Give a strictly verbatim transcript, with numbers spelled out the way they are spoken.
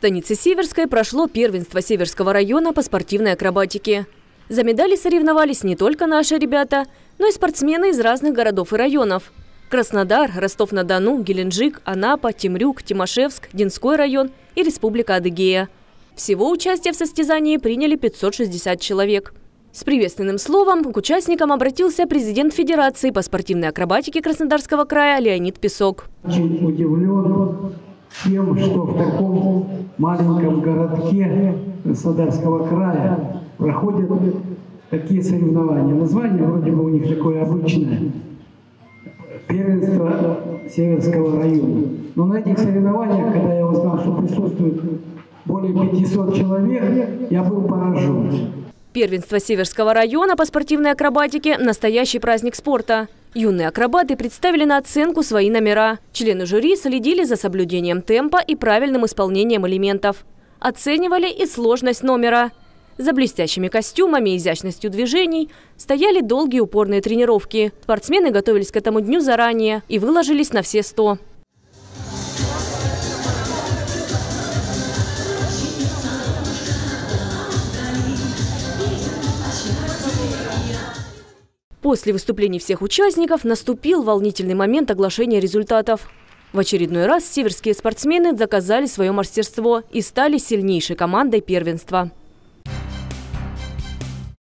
станице Северской прошло первенство Северского района по спортивной акробатике. За медали соревновались не только наши ребята, но и спортсмены из разных городов и районов. Краснодар, Ростов-на-Дону, Геленджик, Анапа, Темрюк, Тимошевск, Динской район и Республика Адыгея. Всего участие в состязании приняли пятьсот шестьдесят человек. С приветственным словом к участникам обратился президент Федерации по спортивной акробатике Краснодарского края Леонид Песок. Очень удивлен тем, что в таком маленьком городке Краснодарского края проходят такие соревнования. Название вроде бы у них такое обычное. Первенство Северского района. Но на этих соревнованиях, когда я узнал, что присутствует более пятисот человек, я был поражен. Первенство Северского района по спортивной акробатике – настоящий праздник спорта. Юные акробаты представили на оценку свои номера. Члены жюри следили за соблюдением темпа и правильным исполнением элементов. Оценивали и сложность номера. За блестящими костюмами и изящностью движений стояли долгие упорные тренировки. Спортсмены готовились к этому дню заранее и выложились на все сто. После выступлений всех участников наступил волнительный момент оглашения результатов. В очередной раз северские спортсмены доказали свое мастерство и стали сильнейшей командой первенства.